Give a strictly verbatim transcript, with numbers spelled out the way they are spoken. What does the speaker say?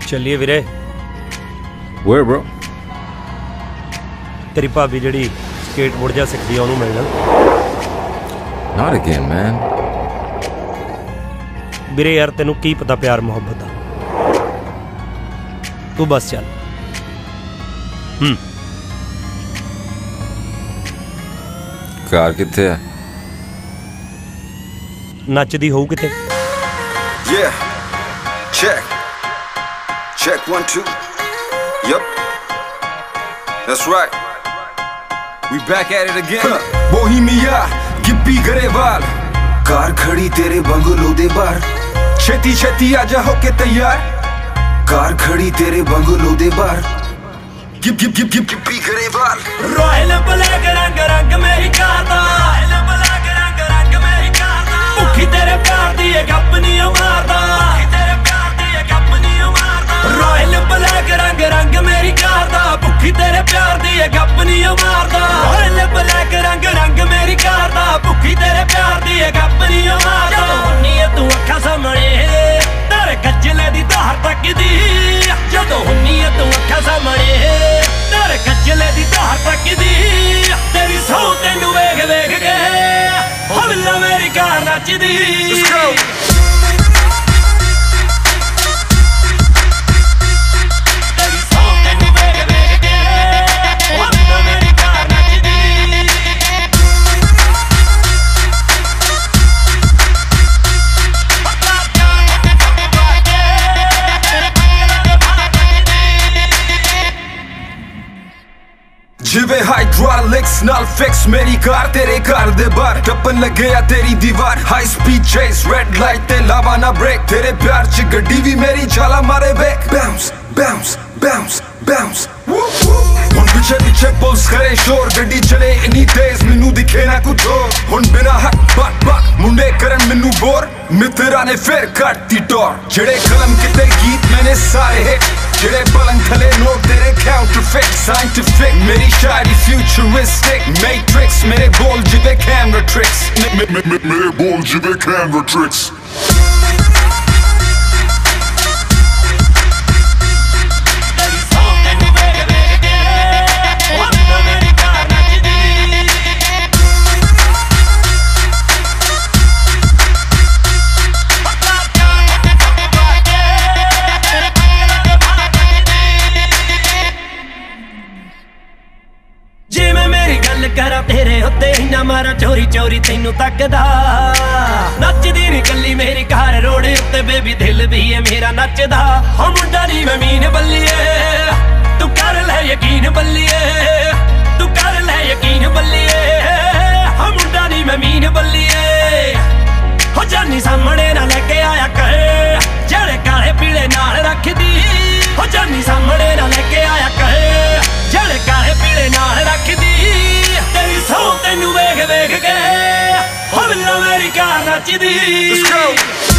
चलिए वीरे। Where bro? तेरी भाभी जड़ी स्केटबोर्ड जा सिखदी ओनू मिलना। Not again, man. वीरे यार तेनू की पता प्यार मोहब्बत दा। तू बस चल। हम्म। कार किथे है? नचदी होऊ किथे? Yeah. Check. Check one two. Yup. That's right. We back at it again. Bohemia, Gippy Garewal. Car खड़ी तेरे बंगलो दे बाहर, छेती छेती आजा होके तैयार। कार खड़ी तेरे बंगलो दे बाहर, गिप गिप गिप गिप गिप्पी गरेवाल। रॉयल ब्लैक रंग रंग मेरी कार दा, रॉयल ब्लैक रंग रंग मेरी कार दा। भुखी तेरे प्यार दी एक अपनी मारदा, भुखी तेरे प्यार दी एक अपनी मारदा। रॉयल ब्लैक रंग रंग मेरी कार दा, भुखी तेरे प्यार दी एक अपनी मारदा। रॉयल ब्लैक रंग रंग मेरी कार दा, भुखी तेरे प्यार दी एक अपनी मारदा। हुन्नी है तू अखा सामने तेरे कजले दी धार तकदी, जदों हुन्नी है तू अखा सामने तेरे कजले दी धार तकदी। तेरी सौ तेनू वेख वेख के हल्ला मेरी कार नचदी। जिवे हाइड्रोलिक्स नाल फिक्स मेरी कार तेरे घर दे बाहर, टप्पन लगे या तेरी दीवार। High speed chase red light ते लावा ना ब्रेक, तेरे प्यार च गड्डी भी मेरी झाला मारे back. Bounce bounce bounce bounce हुन पीछे पीछे पुलिस करे शोर, गड्डी चले इन्नी तेज मैनू दिखे ना कुछ होर। हुन बिना हक बक बक मुंडे करन मैनू बोर, मित्रा ने फिर कट दी टोर। जेड़े कलम किते गीत मैंने सारे हिट, जेड़े पलंग थले नोट तेरे काउंटरफिट। साइंटिफिक मेरी शायरी फ्यूचरिस्टिक, मैट्रिक्स मेरे बोल जिवे कैमरा ट्रिक्स, मेरे बोल जिवे कैमरा ट्रिक्स। करा तेरे उत्ते इन्ना मारा चोरी चोरी तेनू तकदा। नचदी नी कल्ली मेरी कार रोड उत्ते बेबी दिल भी है मेरा नचदा। हम मुंडा नी मैं मीन बल्लिए, तू कर ले यकीन बल्लिए, तू कर ले यकीन बल्लिए। हम मुंडा नी मैं मीन बल्लिए, हो जानी सामने ना लेके आया कर जेड़े काले पीले नाल रखदी। हो जानी सामने ना लेके आया कर जेड़े काले पीले नाल रखदी। तेरी सौ तेनू वेख वेख के हल्ला मेरी कार नचदी।